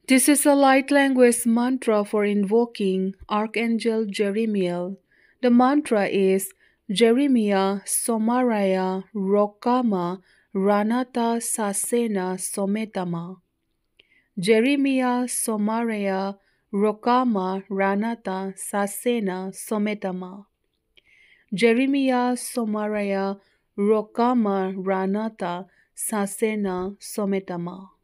This is a light language mantra for invoking Archangel Jeremial. The mantra is Jeremiah Somaraya Rokama Ranata Sasena Sometama. Jeremiah Somaraya Rokama Ranata Sasena Sometama. Jeremiah Somaraya Rokama Ranata Sasena Sometama.